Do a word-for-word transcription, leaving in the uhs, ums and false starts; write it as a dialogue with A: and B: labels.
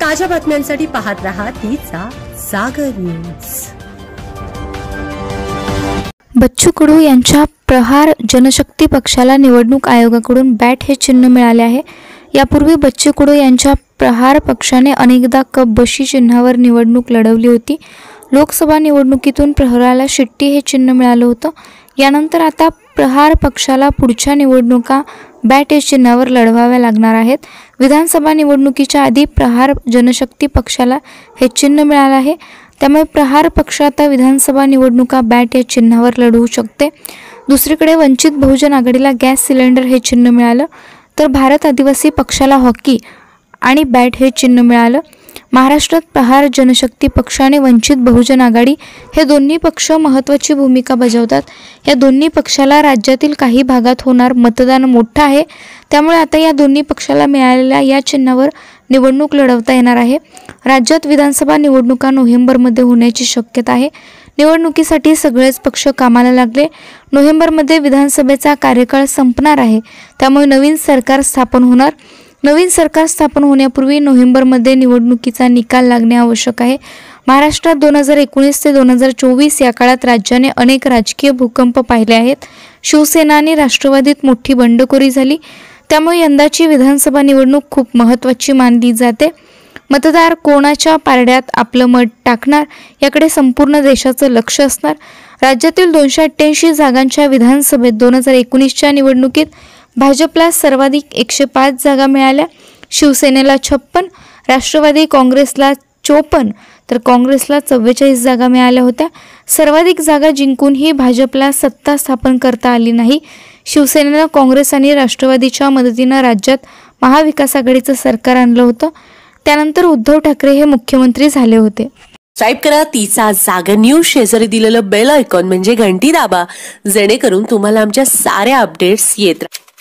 A: ताज्या बातम्यांसाठी पाहत रहा तिचा सागर न्यूज।
B: बच्चू कडू यांच्या प्रहार जनशक्ती पक्षाला निवडणूक आयोगाकडून बॅट हे चिन्ह मिळाले आहे। यापूर्वी बच्चू कडू यांच्या प्रहार पक्षाने अनेकदा कप बशी चिन्हावर निवडणूक लढवली होती। लोकसभा निवडणुकीतून प्रहाराला शिट्टी हे चिन्ह मिळालं होतं। यानंतर आता प्रहार पक्षाला पुढच्या निवडणुका बॅट या चिन्हावर लढवाव्या लागणार आहेत। विधानसभा निवडणुकीच्या आधी प्रहार जनशक्ती पक्षाला हे चिन्ह मिळालं आहे, त्यामुळे प्रहार पक्ष आता विधानसभा निवडणुका बॅट या चिन्हावर लढवू शकते। दुसरीकडे वंचित बहुजन आघाडीला गॅस सिलेंडर हे चिन्ह मिळालं, तर भारत आदिवासी पक्षाला हॉकी आणि बॅट हे चिन्ह मिळालं। महाराष्ट्रात प्रहार जनशक्ती पक्ष आणि वंचित बहुजन आघाडी हे दोन्ही पक्ष महत्त्वाची भूमिका बजावतात। या दोन्ही पक्षाला राज्यातील काही भागात होणार मतदान मोठं आहे, त्यामुळे आता या दोन्ही पक्षाला मिळालेल्या या चिन्हावर निवडणूक लढवता येणार आहे। राज्यात विधानसभा निवडणुका नोव्हेंबरमध्ये होण्याची शक्यता आहे। निवडणुकीसाठी सगळेच पक्ष कामाला लागले। नोव्हेंबरमध्ये विधानसभेचा कार्यकाळ संपणार आहे, त्यामुळे नवीन सरकार स्थापन होणार। नवीन सरकार स्थापन होण्यापूर्वी नोव्हेंबरमध्ये निवडणुकीचा निकाल लागणे आवश्यक आहे। महाराष्ट्रात दोन हजार एकोणीस ते दोन हजार चोवीस या काळात राज्याने अनेक राजकीय भूकंप पाहिले आहेत। शिवसेना आणि राष्ट्रवादीत मोठी बंडखोरी झाली, त्यामुळे यंदाची विधानसभा निवडणूक खूप महत्त्वाची मानली जाते। मतदार कोणाच्या पारड्यात आपलं मत टाकणार याकडे संपूर्ण देशाचं लक्ष असणार। राज्यातील दोनशे अठ्ठ्याऐंशी जागांच्या विधानसभेत दोन हजार एकोणीसच्या निवडणुकीत भाजपला सर्वाधिक एकशे पाच जागा मिळाल्या, शिवसेनेला छप्पन, राष्ट्रवादी काँग्रेसला चोपन्न तर काँग्रेसला चव्वेचाळीस जागा मिळाल्या होत्या। सर्वाधिक जागा जिंकूनही भाजपला सत्ता स्थापन करता आली नाही। शिवसेनेनं काँग्रेस आणि राष्ट्रवादीच्या मदतीनं राज्यात महाविकास आघाडीचं सरकार आणलं होतं। त्यानंतर उद्धव ठाकरे हे मुख्यमंत्री झाले होते।
A: सबस्क्राइब करा तिचा सागर न्यूज, शेजारी दिलेलं बेल आयकॉन म्हणजे घंटी दाबा, जेणेकरून तुम्हाला आमच्या साऱ्या अपडेट्स येत राहतील।